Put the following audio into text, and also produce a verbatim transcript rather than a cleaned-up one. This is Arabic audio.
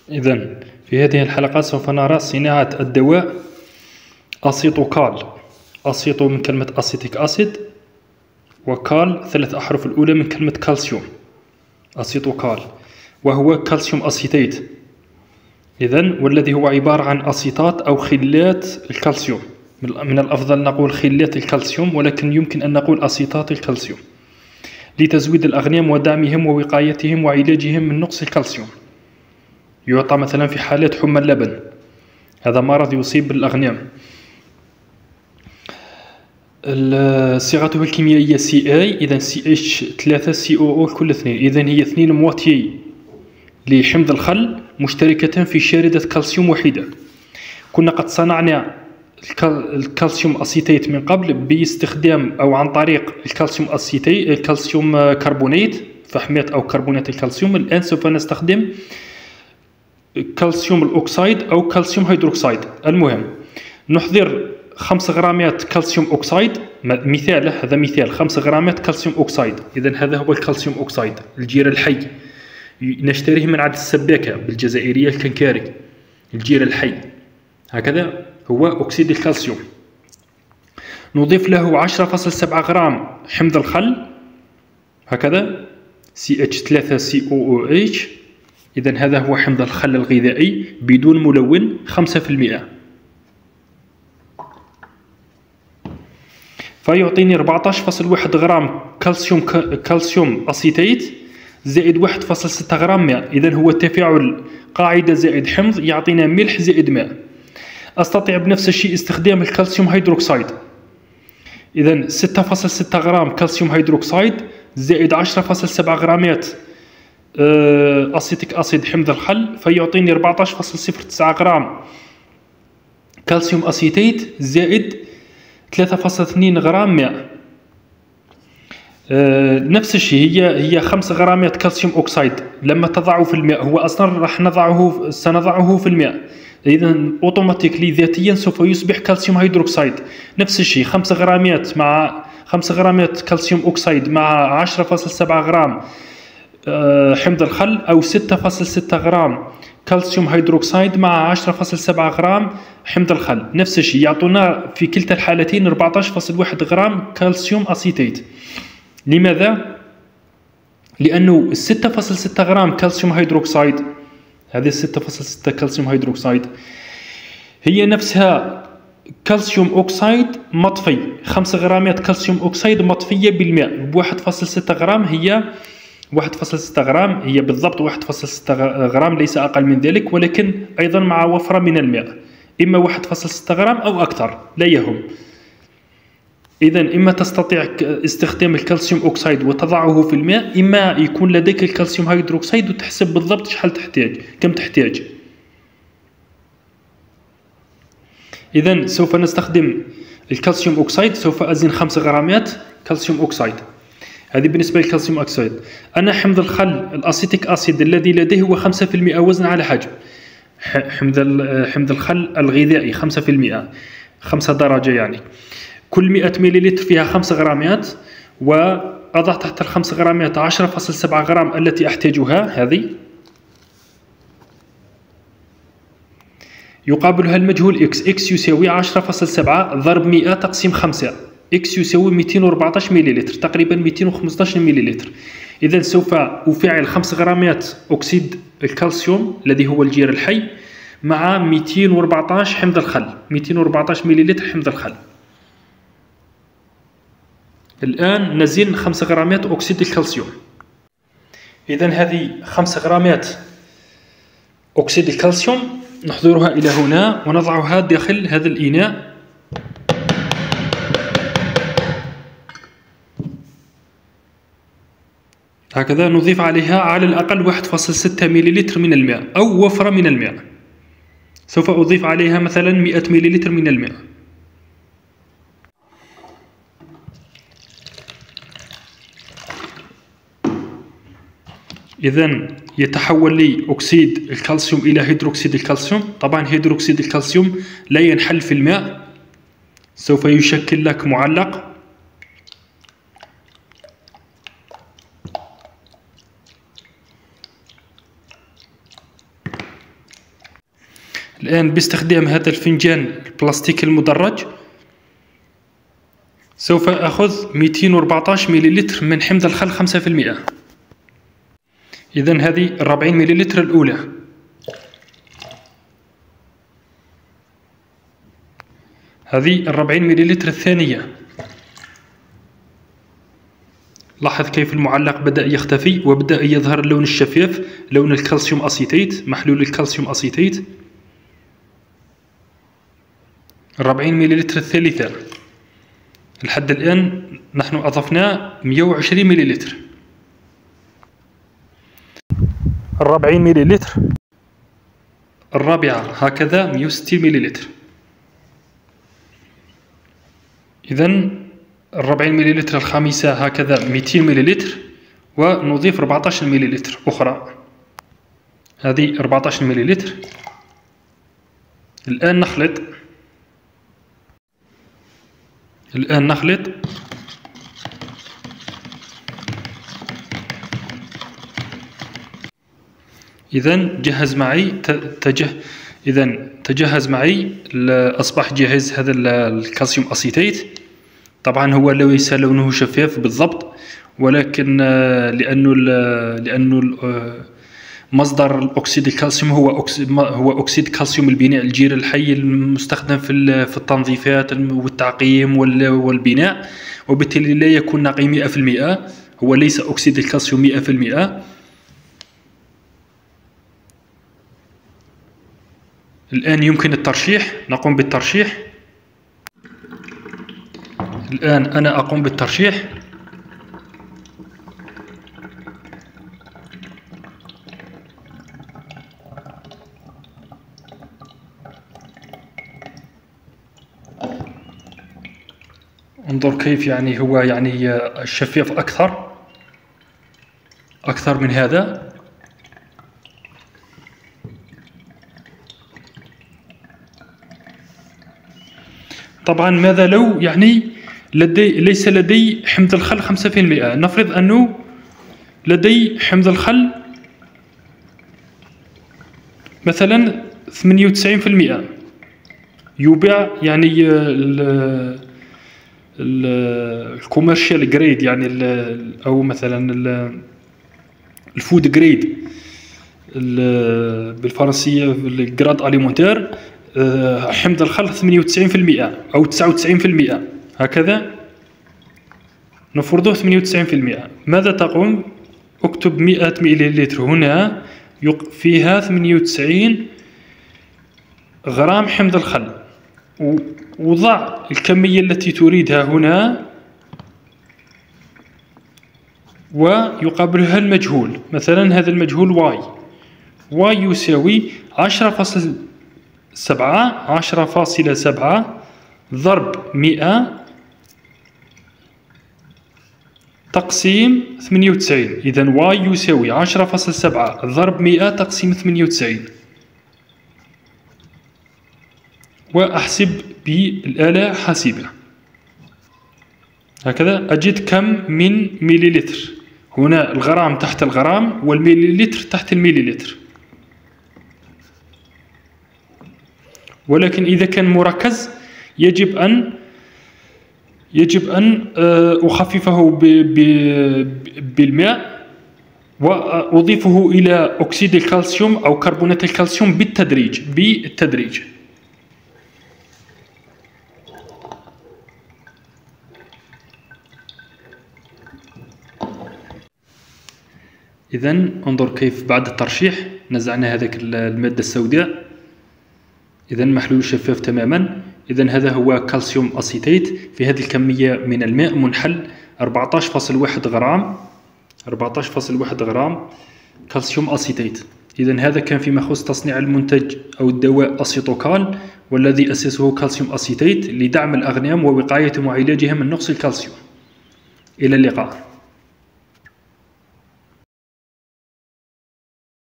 إذن في هذه الحلقة سوف نرى صناعة الدواء أسيتوكال. أسيتو من كلمة أسيتيك أسيد، وكال ثلاث أحرف الأولى من كلمة كالسيوم. أسيتوكال وهو كالسيوم أسيتيت. إذن والذي هو عبارة عن أسيتات أو خلات الكالسيوم. من الأفضل نقول خلات الكالسيوم، ولكن يمكن أن نقول أسيتات الكالسيوم لتزويد الأغنام ودعمهم ووقايتهم وعلاجهم من نقص الكالسيوم. يعطى مثلا في حالات حمى اللبن، هذا مرض يصيب الأغنام. صيغته الكيميائية سي اي، إذا سي اتش ثلاثة سي او او كل اثنين، إذا هي اثنين مواتي لحمض الخل مشتركة في شاردة كالسيوم وحيدة. كنا قد صنعنا الكالسيوم أسيتيت من قبل باستخدام أو عن طريق الكالسيوم أسيتيت الكالسيوم كربونيت، فحمات أو كربونات الكالسيوم. الآن سوف نستخدم كالسيوم الأوكسايد أو كالسيوم هيدروكسايد. المهم نحضر خمس غرامات كالسيوم أوكسايد، مثال هذا مثال خمس غرامات كالسيوم أوكسايد. إذن هذا هو الكالسيوم أوكسايد الجير الحي، نشتريه من عند السباكة بالجزائرية الكنكاري، الجير الحي هكذا هو أكسيد الكالسيوم. نضيف له عشرة فاصلة سبعة غرام حمض الخل هكذا سي اتش ثلاثة سي او او اتش. إذن هذا هو حمض الخل الغذائي بدون ملون خمسة في المئة، فيعطيني أربعطاش فاصلة واحد غرام كالسيوم كالسيوم أسيتيت زائد واحد فاصلة ستة غرام ماء. إذن هو تفاعل قاعدة زائد حمض يعطينا ملح زائد ماء. أستطيع بنفس الشيء استخدام الكالسيوم هيدروكسايد. إذن ستة فاصلة ستة غرام كالسيوم هيدروكسايد زائد عشرة فاصلة سبعة غرامات أسيتيك أسيد حمض الخل، فيعطيني أربعطاش فاصلة صفر تسعة غرام كالسيوم أسيتيت زائد ثلاثة فاصلة اثنين غرام ماء. أه نفس الشيء هي هي خمس غرامات كالسيوم أوكسايد لما تضعه في الماء، هو أصلا راح نضعه سنضعه في الماء، إذا أوتوماتيكلي ذاتيا سوف يصبح كالسيوم هيدروكسايد. نفس الشيء خمس غرامات مع خمس غرامات كالسيوم أوكسايد مع عشرة فاصلة سبعة غرام أه حمض الخل، أو ستة فاصلة ستة غرام كالسيوم هيدروكسايد مع عشرة فاصلة سبعة غرام حمض الخل. نفس الشيء يعطونا في كلتا الحالتين أربعطاش فاصلة واحد غرام كالسيوم أسيتيت. لماذا؟ لأنه ستة فاصلة ستة غرام كالسيوم هيدروكسايد، هذه ستة فاصلة ستة كالسيوم هيدروكسايد هي نفسها كالسيوم أوكسايد مطفي، خمس غرامات كالسيوم أوكسايد مطفية بالماء بواحد فاصلة ستة غرام، هي واحد فاصلة ستة غرام، هي بالضبط واحد فاصلة ستة غرام ليس أقل من ذلك، ولكن أيضا مع وفرة من الماء، إما واحد فاصلة ستة غرام أو أكثر لا يهم. إذن إما تستطيع استخدام الكالسيوم أوكسايد وتضعه في الماء، إما يكون لديك الكالسيوم هيدروكسايد وتحسب بالضبط شحال تحتاج كم تحتاج. إذن سوف نستخدم الكالسيوم أوكسايد، سوف أزن خمس غرامات كالسيوم أوكسايد، هذه بالنسبة للكالسيوم أوكسايد. أنا حمض الخل الأسيتيك أسيد الذي لديه هو خمسة في المئة وزن على حجم، حمض حمض الخل الغذائي خمسة في المئة، خمسة درجة يعني. كل مئة مليلتر فيها خمس غرامات، وأضع تحت الخمس غرامات عشرة فاصلة سبعة غرام التي أحتاجها، هذه يقابلها المجهول إكس. إكس يساوي عشرة فاصلة سبعة ضرب مئة تقسيم خمسة، إكس يساوي مئتين وأربعطاش مليلتر، تقريبا مئتين وخمسطاش مليلتر. إذن سوف أفعل خمس غرامات أكسيد الكالسيوم الذي هو الجير الحي مع مئتين وأربعطاش حمض الخل، مئتين وأربعطاش مليلتر حمض الخل. الآن نزن خمس غرامات أكسيد الكالسيوم. إذن هذه خمس غرامات أكسيد الكالسيوم نحضرها إلى هنا ونضعها داخل هذا الإناء. هكذا نضيف عليها على الأقل واحد فاصلة ستة مليلتر من الماء أو وفرة من الماء. سوف أضيف عليها مثلا مئة مليلتر من الماء. إذن يتحول لي أكسيد الكالسيوم إلى هيدروكسيد الكالسيوم. طبعا هيدروكسيد الكالسيوم لا ينحل في الماء، سوف يشكل لك معلق. الآن باستخدام هذا الفنجان البلاستيكي المدرج سوف أخذ مئتين وأربعطاش مليلتر من حمض الخل خمسة في المئة. إذن هذه الربعين مليلتر الأولى. هذه الربعين مليلتر الثانية. لاحظ كيف المعلق بدأ يختفي وبدأ يظهر اللون الشفاف، لون الكالسيوم أسيتيت، محلول الكالسيوم أسيتيت. الربعين مليلتر الثالثة. لحد الآن نحن أضفنا مئة وعشرين مليلتر. الربعين مليلتر الرابعة هكذا مئة وستين مليلتر. إذن الربعين مليلتر الخامسة هكذا مئتين مليلتر، ونضيف أربعطاش مليلتر أخرى. هذه أربعطاش مليلتر. الآن نخلط. الآن نخلط. إذن جهز معي تجه إذن تجهز معي، أصبح جاهز هذا الكالسيوم أسيتيت. طبعا هو ليس لونه شفاف بالضبط، ولكن لأنه لأنه مصدر الأكسيد الكالسيوم هو أكسيد هو أكسيد كالسيوم البناء الجير الحي المستخدم في في التنظيفات والتعقيم والبناء، وبالتالي لا يكون نقي مئة في المئة. هو ليس أكسيد الكالسيوم مئة في المئة. الآن يمكن الترشيح. نقوم بالترشيح. الآن أنا أقوم بالترشيح. انظر كيف يعني هو يعني شفاف أكثر أكثر من هذا. طبعا ماذا لو يعني لدي ليس لدي حمض الخل خمسة في المئة؟ نفرض أنه لدي حمض الخل مثلا ثمانية وتسعين في المئة، يباع يعني الكوميرشال جريد، يعني أو مثلا الفود جريد بالفرنسية الجراد أليمونتير، حمض الخل ثمانية وتسعين في المئة أو تسعة وتسعين في المئة هكذا، نفرضه ثمانية وتسعين في المئة. ماذا تقوم؟ اكتب مئة مليلتر هنا فيها ثمانية وتسعين غرام حمض الخل، وضع الكمية التي تريدها هنا ويقابلها المجهول. مثلا هذا المجهول واي، واي يساوي عشرة فاصلة سبعة عشرة فاصلة سبعة ضرب مئة تقسيم ثمانية وتسعين. إذن واي يساوي عشرة فاصلة سبعة ضرب مئة تقسيم ثمانية وتسعين. وأحسب بالآلة حاسبة. هكذا أجد كم من مليلتر. هنا الغرام تحت الغرام والمليلتر تحت المليلتر. ولكن إذا كان مركز يجب أن يجب أن أخففه بالماء وأضيفه إلى أكسيد الكالسيوم أو كربونات الكالسيوم بالتدريج بالتدريج. إذن انظر كيف بعد الترشيح نزعنا هذاك المادة السوداء. إذن محلول شفاف تماما. إذن هذا هو كالسيوم أسيتيت في هذه الكمية من الماء منحل أربعطاش فاصلة واحد غرام أربعطاش فاصلة واحد غرام كالسيوم أسيتيت. إذن هذا كان فيما يخص تصنيع المنتج أو الدواء أسيتوكال، والذي أسسه كالسيوم أسيتيت لدعم الأغنام ووقايتهم وعلاجها من نقص الكالسيوم. إلى اللقاء.